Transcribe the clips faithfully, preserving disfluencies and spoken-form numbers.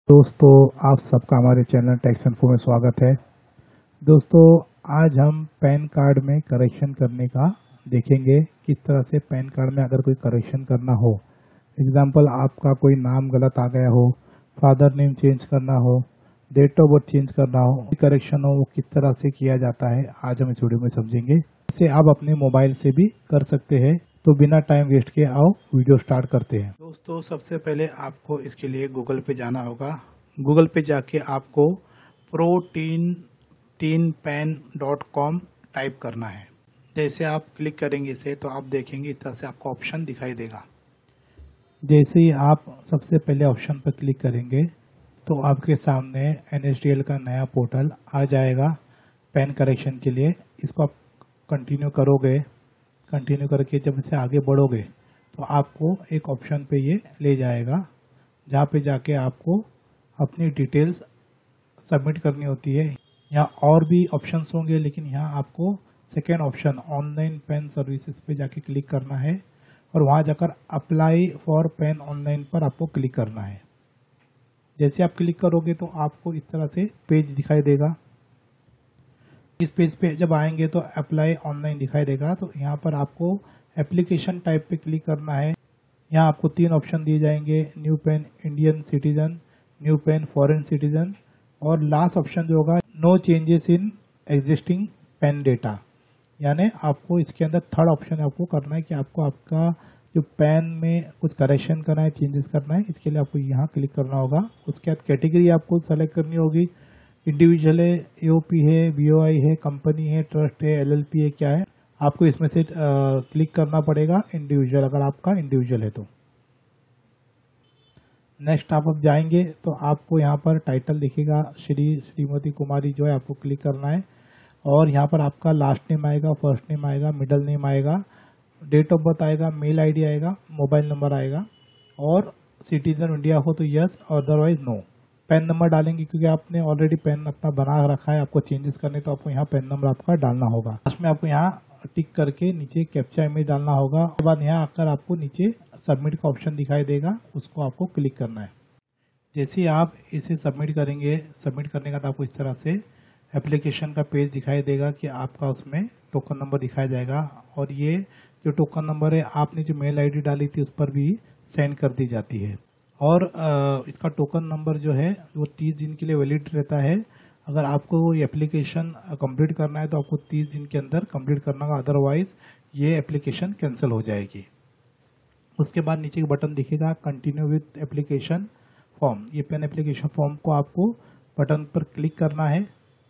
दोस्तों, आप सबका हमारे चैनल टैक्स इन्फो में स्वागत है। दोस्तों, आज हम पैन कार्ड में करेक्शन करने का देखेंगे। किस तरह से पैन कार्ड में अगर कोई करेक्शन करना हो, एग्जांपल आपका कोई नाम गलत आ गया हो, फादर नेम चेंज करना हो, डेट ऑफ बर्थ चेंज करना हो, करेक्शन हो, वो किस तरह से किया जाता है आज हम इस वीडियो में समझेंगे। इसे आप अपने मोबाइल से भी कर सकते हैं। तो बिना टाइम वेस्ट किए आओ वीडियो स्टार्ट करते हैं। दोस्तों, सबसे पहले आपको इसके लिए गूगल पे जाना होगा। गूगल पे जाके आपको Protean tin pan dot com type करना है। जैसे आप क्लिक करेंगे इसे तो आप देखेंगे इस तरह से आपको ऑप्शन दिखाई देगा। जैसे ही आप सबसे पहले ऑप्शन पर क्लिक करेंगे तो आपके सामने एन एस डी एल का नया पोर्टल आ जाएगा पैन करेक्शन के लिए। इसको आप कंटिन्यू करोगे, कंटिन्यू करके जब इसे आगे बढ़ोगे तो आपको एक ऑप्शन पे ये ले जाएगा जहाँ पे जाके आपको अपनी डिटेल्स सबमिट करनी होती है। यहाँ और भी ऑप्शंस होंगे, लेकिन यहाँ आपको second option online PAN services पे जाके क्लिक करना है और वहाँ जाकर अप्लाई फॉर पैन ऑनलाइन पर आपको क्लिक करना है। जैसे आप क्लिक करोगे तो आपको इस तरह से पेज दिखाई देगा। इस पेज पे जब आएंगे तो अप्लाई ऑनलाइन दिखाई देगा। तो यहाँ पर आपको एप्लीकेशन टाइप पे क्लिक करना है। यहाँ आपको तीन ऑप्शन दिए जाएंगे, new PAN Indian citizen, new PAN foreign citizen और लास्ट ऑप्शन जो होगा no changes in existing PAN data. यानी आपको इसके अंदर थर्ड ऑप्शन आपको करना है कि आपको आपका जो पेन में कुछ करेक्शन करना है, चेंजेस करना है। इसके लिए आपको यहाँ क्लिक करना होगा। उसके बाद कैटेगरी आपको सेलेक्ट करनी होगी। इंडिविजुअल है, ए ओ पी है, बी ओ आई है, कंपनी है, ट्रस्ट है, एल एल पी है, क्या है, आपको इसमें से क्लिक करना पड़ेगा इंडिविजुअल, अगर आपका इंडिविजुअल है तो। नेक्स्ट आप अब जाएंगे तो आपको यहाँ पर टाइटल दिखेगा श्री श्रीमती कुमारी जो है, आपको क्लिक करना है और यहाँ पर आपका लास्ट नेम आएगा, फर्स्ट नेम आएगा, मिडल नेम आएगा, डेट ऑफ बर्थ आएगा, मेल आईडी आएगा, मोबाइल नंबर आएगा और सिटीजन इंडिया हो तो yes, otherwise no. PAN number डालेंगे क्योंकि आपने ऑलरेडी पैन अपना बना रखा है, आपको चेंजेस करने तो आपको यहाँ पैन नंबर आपका डालना होगा। लास्ट में आपको यहाँ टिक करके नीचे कैप्चा इमेज डालना होगा। उसके बाद यहाँ आकर आपको नीचे सबमिट का ऑप्शन दिखाई देगा, उसको आपको क्लिक करना है। जैसे आप इसे सबमिट करेंगे, सबमिट करने के बाद आपको इस तरह से एप्लीकेशन का पेज दिखाई देगा कि आपका उसमें टोकन नंबर दिखाया जाएगा और ये जो टोकन नंबर है आपने जो मेल आईडी डाली थी उस पर भी सेंड कर दी जाती है। और इसका टोकन नंबर जो है वो तीस दिन के लिए वैलिड रहता है। अगर आपको ये एप्लीकेशन कंप्लीट करना है तो आपको तीस दिन के अंदर कंप्लीट करना होगा, अदरवाइज ये एप्लीकेशन कैंसिल हो जाएगी। उसके बाद नीचे बटन दिखेगा कंटिन्यू विथ एप्लीकेशन फॉर्म। ये पेन एप्लीकेशन फॉर्म को आपको बटन पर क्लिक करना है।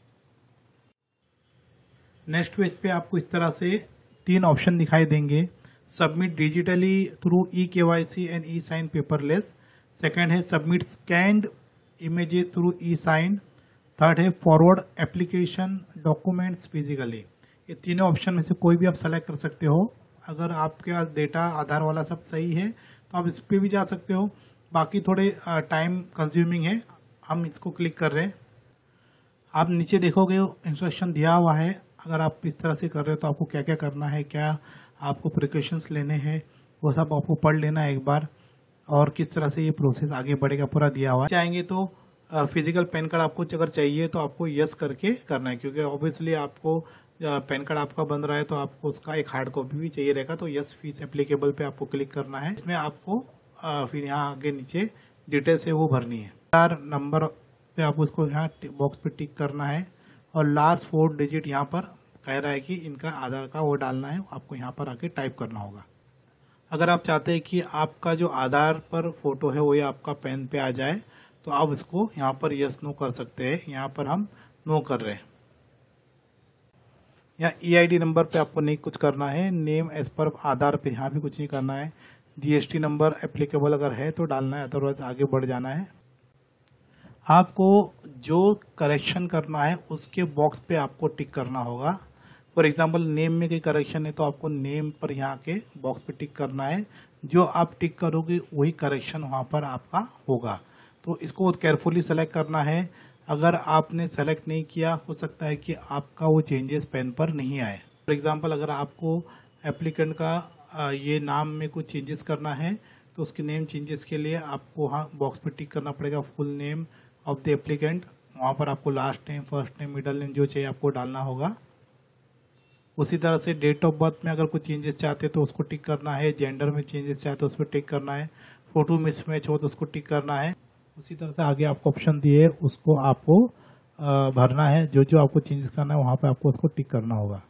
नेक्स्ट पेज पे आपको इस तरह से तीन ऑप्शन दिखाई देंगे। Submit digitally through e K Y C and e sign paperless. Second है submit scanned images through e sign. Third है फॉरवर्ड एप्लीकेशन डॉक्यूमेंट्स फिजिकली। ये तीनों ऑप्शन में से कोई भी आप सेलेक्ट कर सकते हो। अगर आपके पास डेटा आधार वाला सब सही है तो आप इस पर भी जा सकते हो। बाकी थोड़े टाइम कंज्यूमिंग है, हम इसको क्लिक कर रहे हैं। आप नीचे देखोगे इंस्ट्रक्शन दिया हुआ है। अगर आप इस तरह से कर रहे हो तो आपको क्या क्या करना है, क्या आपको प्रिकॉशंस लेने हैं, वो सब आपको पढ़ लेना है एक बार, और किस तरह से ये प्रोसेस आगे बढ़ेगा पूरा दिया हुआ है। चाहेंगे तो फिजिकल पैन कार्ड आपको अगर चाहिए तो आपको यस करके करना है, क्योंकि ऑब्वियसली आपको पैन कार्ड आपका बन रहा है तो आपको उसका एक हार्ड कॉपी भी चाहिए रहेगा। तो यस फीस एप्लीकेबल पे आपको क्लिक करना है। इसमें आपको फिर यहाँ आगे नीचे डिटेल्स है वो भरनी है। चार नंबर पे आपको इसको यहाँ बॉक्स पे टिक करना है और लास्ट फोर डिजिट यहाँ पर कह रहा है कि इनका आधार का वो डालना है, आपको यहाँ पर आके टाइप करना होगा। अगर आप चाहते हैं कि आपका जो आधार पर फोटो है वो ये आपका पेन पे आ जाए तो आप इसको यहाँ पर यस नो कर सकते हैं। यहाँ पर हम नो कर रहे हैं। यहाँ ई आई डी नंबर पे आपको नहीं कुछ करना है। नेम एज पर आधार पे यहाँ भी कुछ नहीं करना है। G S T number applicable अगर है तो डालना है, अदरवाइज आगे बढ़ जाना है। आपको जो करेक्शन करना है उसके बॉक्स पे आपको टिक करना होगा। फॉर एग्जाम्पल नेम में कोई करेक्शन है तो आपको नेम पर यहाँ के बॉक्स पे टिक करना है। जो आप टिक करोगे वही करेक्शन वहाँ पर आपका होगा। तो इसको बहुत केयरफुली सेलेक्ट करना है। अगर आपने सेलेक्ट नहीं किया, हो सकता है कि आपका वो चेंजेस पेन पर नहीं आए। फॉर एग्जाम्पल अगर आपको एप्लीकेंट का ये नाम में कुछ चेंजेस करना है तो उसके नेम चेंजेस के लिए आपको वहाँ बॉक्स पे टिक करना पड़ेगा full name of the applicant. वहाँ पर आपको last name, first name, middle name जो चाहिए आपको डालना होगा। उसी तरह से डेट ऑफ बर्थ में अगर कुछ चेंजेस चाहते हैं तो उसको टिक करना है। जेंडर में चेंजेस चाहते तो उस पर टिक करना है। फोटो मिसमैच हो तो उसको टिक करना है। उसी तरह से आगे आपको ऑप्शन दिए उसको आपको भरना है। जो जो आपको चेंजेस करना है वहाँ पे आपको उसको टिक करना होगा।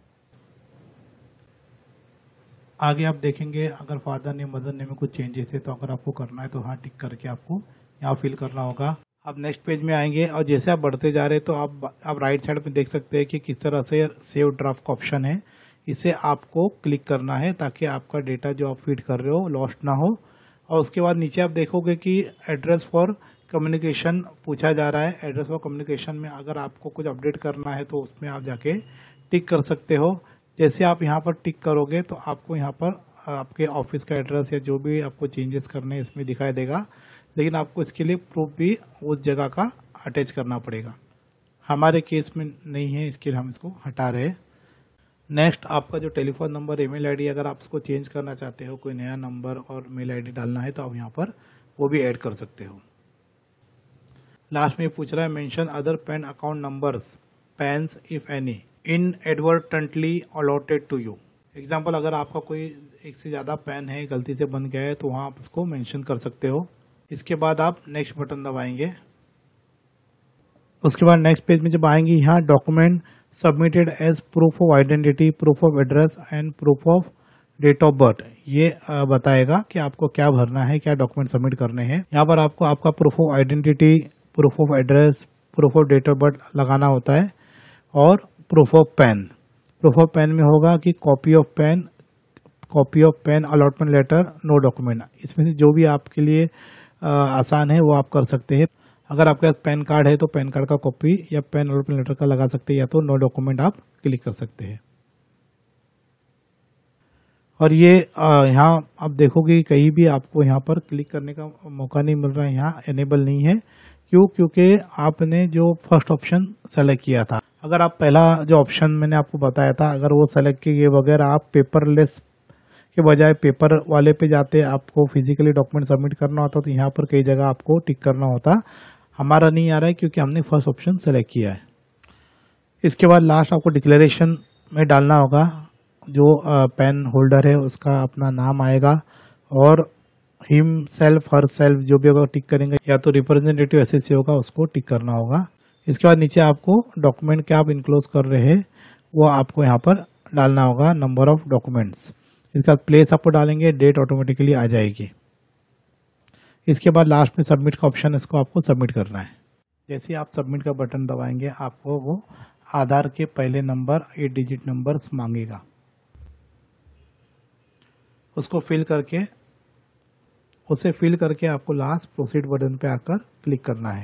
आगे आप देखेंगे अगर फादर नेम, मदर नेम में कुछ चेंजेस है तो अगर आपको करना है तो हाँ टिक करके आपको यहाँ फिल करना होगा। आप नेक्स्ट पेज में आएंगे और जैसे आप बढ़ते जा रहे हैं तो आप आप राइट साइड में देख सकते हैं कि किस तरह से सेव ड्राफ्ट का ऑप्शन है। इसे आपको क्लिक करना है ताकि आपका डेटा जो आप फीड कर रहे हो लॉस्ट ना हो। और उसके बाद नीचे आप देखोगे कि एड्रेस फॉर कम्युनिकेशन पूछा जा रहा है। एड्रेस फॉर कम्युनिकेशन में अगर आपको कुछ अपडेट करना है तो उसमें आप जाके टिक कर सकते हो। जैसे आप यहाँ पर टिक करोगे तो आपको यहाँ पर आपके ऑफिस का एड्रेस या जो भी आपको चेंजेस करने हैं इसमें दिखाई देगा, लेकिन आपको इसके लिए प्रूफ भी उस जगह का अटैच करना पड़ेगा। हमारे केस में नहीं है, इसके लिए हम इसको हटा रहे हैं। नेक्स्ट आपका जो टेलीफोन नंबर, ईमेल आईडी अगर आप इसको चेंज करना चाहते हो, कोई नया नंबर और मेल आईडी डालना है तो आप यहाँ पर वो भी ऐड कर सकते हो। लास्ट में पूछ रहा है mention other PAN account numbers PANs if any inadvertently allotted to you. Example अगर आपका कोई एक से ज़्यादा पैन है गलती से बन गया है तो वहाँ आप इसको मेंशन कर सकते हो। इसके बाद आप नेक्स्ट बटन दबाएंगे। उसके बाद नेक्स्ट पेज में जब आएंगे यहाँ document submitted as proof of identity, proof of address and proof of date of birth, ये बताएगा कि आपको क्या भरना है, क्या डॉक्यूमेंट सबमिट करने हैं। यहाँ पर आपको आपका proof of identity, proof of address, proof of date of birth लगाना होता है और proof of PAN. Proof of PAN में होगा कि copy of PAN, copy of PAN allotment letter, no document. इसमें से जो भी आपके लिए आ, आसान है वो आप कर सकते हैं। अगर आपके पास पैन कार्ड है तो पैन कार्ड का कॉपी या पैन अलॉटमेंट लेटर का लगा सकते हैं, या तो नो डॉक्यूमेंट आप क्लिक कर सकते हैं। और ये यहाँ आप देखोगे कहीं भी आपको यहाँ पर क्लिक करने का मौका नहीं मिल रहा है, यहाँ एनेबल नहीं है। क्यों? क्योंकि आपने जो फर्स्ट ऑप्शन सेलेक्ट किया था। अगर आप पहला जो ऑप्शन मैंने आपको बताया था अगर वो सेलेक्ट किए बगैर आप पेपरलेस के बजाय पेपर वाले पे जाते, आपको फिजिकली डॉक्यूमेंट सबमिट करना होता तो यहाँ पर कई जगह आपको टिक करना होता। हमारा नहीं आ रहा है क्योंकि हमने फर्स्ट ऑप्शन सेलेक्ट किया है। इसके बाद लास्ट आपको डिक्लेरेशन में डालना होगा। जो पेन होल्डर है उसका अपना नाम आएगा और हिम सेल्फ, हर सेल्फ जो भी होगा टिक करेंगे, या तो रिप्रेजेंटेटिव एसएससी होगा उसको टिक करना होगा। इसके बाद नीचे आपको डॉक्यूमेंट क्या आप इनक्लोज कर रहे हैं वो आपको यहाँ पर डालना होगा, नंबर ऑफ डॉक्यूमेंट्स। इसके बाद प्लेस आपको डालेंगे, डेट ऑटोमेटिकली आ जाएगी। इसके बाद लास्ट में सबमिट का ऑप्शन, इसको आपको सबमिट करना है। जैसे आप सबमिट का बटन दबाएंगे आपको वो आधार के पहले नंबर, एट डिजिट नंबर्स मांगेगा। उसको फिल करके उसे फिल करके आपको लास्ट प्रोसीड बटन पे आकर क्लिक करना है।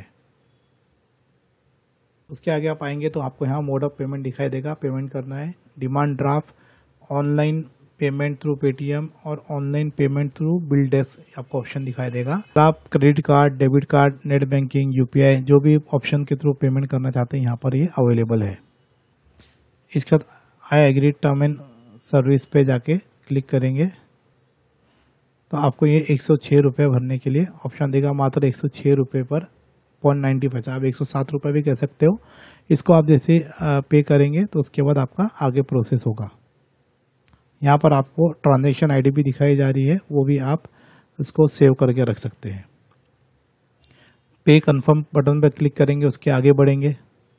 उसके आगे आप आएंगे तो आपको यहाँ मोड ऑफ पेमेंट दिखाई देगा, पेमेंट करना है। Demand draft, online payment through Paytm और online payment through BillDesk आपको ऑप्शन दिखाई देगा। आप credit card, debit card, net banking, UPI जो भी ऑप्शन के थ्रू पेमेंट करना चाहते हैं यहाँ पर ये अवेलेबल है। इसके बाद I agree term and service पे जाके क्लिक करेंगे तो आपको ये एक सौ छः रुपये भरने के लिए ऑप्शन देगा। मात्र एक सौ छः रुपये पर पॉइंट नाइन्टी पैसा, आप एक सौ सात रुपये भी कह सकते हो। इसको आप जैसे पे करेंगे तो उसके बाद आपका आगे प्रोसेस होगा। यहाँ पर आपको ट्रांजैक्शन आईडी भी दिखाई जा रही है, वो भी आप इसको सेव करके रख सकते हैं। पे कन्फर्म बटन पर क्लिक करेंगे, उसके आगे बढ़ेंगे।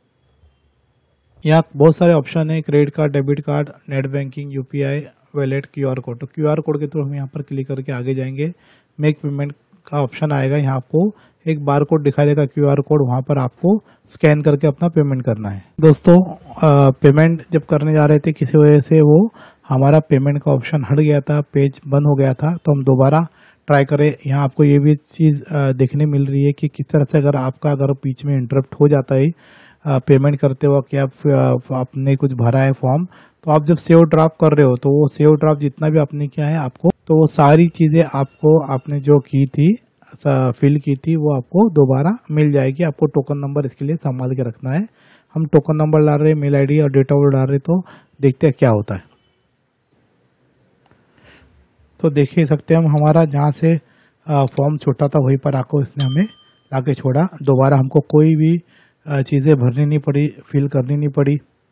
यहाँ बहुत सारे ऑप्शन है, credit card, debit card, net banking, UPI, wallet, QR code. तो क्यूआर कोड के थ्रू हम यहाँ पर क्लिक करके आगे जाएंगे। मेक पेमेंट का ऑप्शन आएगा, यहाँ आपको एक बार कोड दिखाई देगा, क्यूआर कोड, वहाँ पर आपको स्कैन करके अपना पेमेंट करना है। दोस्तों आ, पेमेंट जब करने जा रहे थे किसी वजह से वो हमारा पेमेंट का ऑप्शन हट गया था, पेज बंद हो गया था, तो हम दोबारा ट्राई करें। यहाँ आपको ये भी चीज़ देखने मिल रही है कि किस तरह से अगर आपका अगर बीच में इंटरप्ट हो जाता है पेमेंट करते वक्त या आपने कुछ भरा है फॉर्म, तो आप जब सेव ड्राफ्ट कर रहे हो तो वो सेव ड्राफ्ट जितना भी आपने किया है आपको, तो वो सारी चीज़ें आपको आपने जो की थी, फिल की थी, वो आपको दोबारा मिल जाएगी। आपको टोकन नंबर इसके लिए संभाल के रखना है। हम टोकन नंबर डाल रहे हैं, मेल आईडी और डेट ऑफ बर्थ डाल रहे, तो देखते हैं क्या होता है। तो देख ही सकते हैं हम, हमारा जहाँ से फॉर्म छोटा था वहीं पर आको इसने हमें लाके छोड़ा। दोबारा हमको कोई भी चीज़ें भरनी नहीं पड़ी, फिल करनी नहीं पड़ी।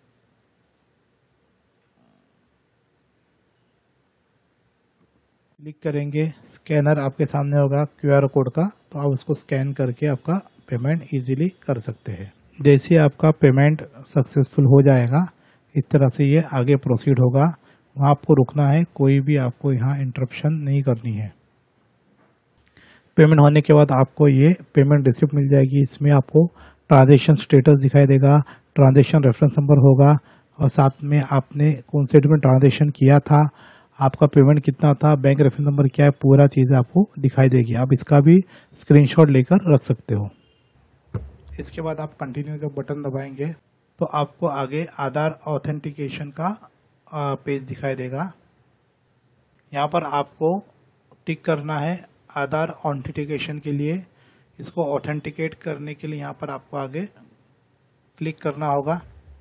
क्लिक करेंगे, स्कैनर आपके सामने होगा क्यूआर कोड का, तो आप उसको स्कैन करके आपका पेमेंट इजीली कर सकते हैं। जैसे ही आपका पेमेंट सक्सेसफुल हो जाएगा इस तरह से ये आगे प्रोसीड होगा। वहाँ आपको रुकना है, कोई भी आपको यहाँ इंटरप्शन नहीं करनी है। पेमेंट होने के बाद आपको ये पेमेंट रिसिप्ट मिल जाएगी। इसमें आपको ट्रांजैक्शन स्टेटस दिखाई देगा, ट्रांजैक्शन रेफरेंस नंबर होगा और साथ में आपने कौन से डेट में ट्रांजैक्शन किया था, आपका पेमेंट कितना था, बैंक रेफरेंस नंबर क्या है, पूरा चीज़ें आपको दिखाई देगी। आप इसका भी स्क्रीनशॉट लेकर रख सकते हो। इसके बाद आप कंटिन्यू का बटन दबाएंगे तो आपको आगे आधार ऑथेंटिकेशन का पेज दिखाई देगा। यहाँ पर आपको टिक करना है आधार ऑथेंटिकेशन के लिए। इसको ऑथेंटिकेट करने के लिए यहाँ पर आपको आगे क्लिक करना होगा।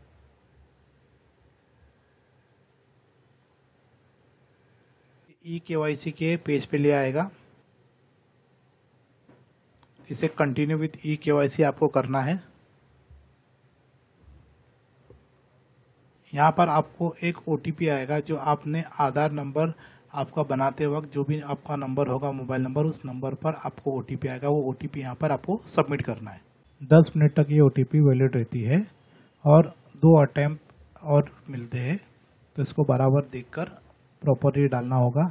ई केवाईसी के पेज पे ले आएगा। इसे कंटिन्यू विथ ई केवाईसी आपको करना है। यहाँ पर आपको एक ओटीपी आएगा जो आपने आधार नंबर आपका बनाते वक्त जो भी आपका नंबर होगा मोबाइल नंबर, उस नंबर पर आपको ओटीपी आएगा। वो ओटीपी यहाँ पर आपको सबमिट करना है। दस मिनट तक ये ओटीपी वैलिड रहती है और दो अटेम्प्ट और मिलते हैं, तो इसको बराबर देखकर प्रॉपर्ली डालना होगा।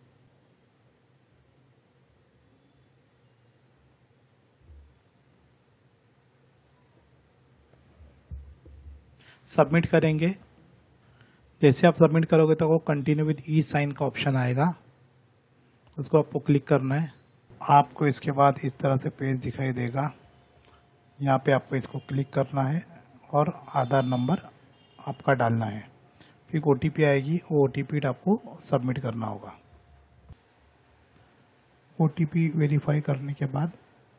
सबमिट करेंगे। जैसे आप सबमिट करोगे तो वो कंटिन्यू विद ई साइन का ऑप्शन आएगा, उसको आपको क्लिक करना है। आपको इसके बाद इस तरह से पेज दिखाई देगा। यहाँ पे आपको इसको क्लिक करना है और आधार नंबर आपका डालना है। फिर ओटीपी आएगी, वो ओटीपी आपको सबमिट करना होगा। ओटीपी वेरीफाई करने के बाद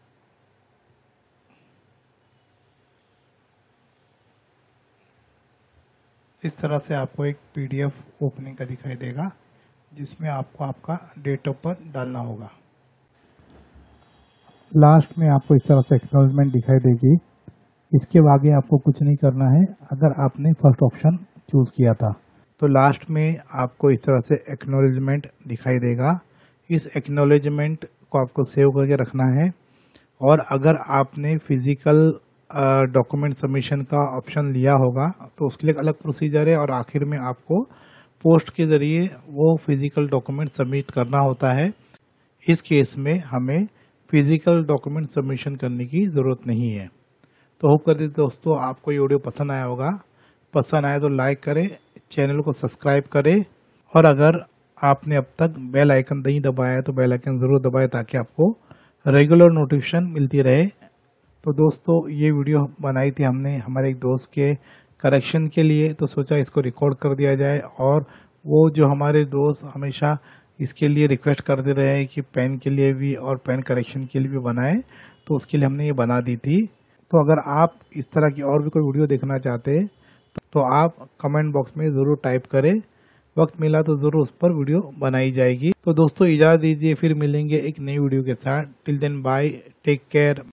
इस तरह से आपको एक पीडीएफ ओपनिंग का दिखाई देगा जिसमें आपको आपका डेट ऑफ बर्थ डालना होगा। लास्ट में आपको इस तरह से एक्नॉलेजमेंट दिखाई देगी। इसके आगे आपको कुछ नहीं करना है अगर आपने फर्स्ट ऑप्शन चूज किया था। तो लास्ट में आपको इस तरह से एक्नॉलेजमेंट दिखाई देगा। इस एक्नॉलेजमेंट को आपको सेव करके रखना है। और अगर आपने फिजिकल डॉक्यूमेंट सबमिशन का ऑप्शन लिया होगा तो उसके लिए एक अलग प्रोसीजर है और आखिर में आपको पोस्ट के ज़रिए वो फिजिकल डॉक्यूमेंट सबमिट करना होता है। इस केस में हमें फिजिकल डॉक्यूमेंट सबमिशन करने की ज़रूरत नहीं है। तो होप करते दोस्तों आपको ये वीडियो पसंद आया होगा। पसंद आया तो लाइक करें, चैनल को सब्सक्राइब करें और अगर आपने अब तक बेल आइकन नहीं दबाया है तो बेल आइकन ज़रूर दबाएं ताकि आपको रेगुलर नोटिफिकेशन मिलती रहे। तो दोस्तों ये वीडियो बनाई थी हमने हमारे एक दोस्त के करेक्शन के लिए, तो सोचा इसको रिकॉर्ड कर दिया जाए। और वो जो हमारे दोस्त हमेशा इसके लिए रिक्वेस्ट करते रहे हैं कि पेन के लिए भी और पेन करेक्शन के लिए भी बनाए, तो उसके लिए हमने ये बना दी थी। तो अगर आप इस तरह की और भी कोई वीडियो देखना चाहते हैं तो आप कमेंट बॉक्स में ज़रूर टाइप करें। वक्त मिला तो ज़रूर उस पर वीडियो बनाई जाएगी। तो दोस्तों इजाज़त दीजिए, फिर मिलेंगे एक नई वीडियो के साथ। Till then bye, take care.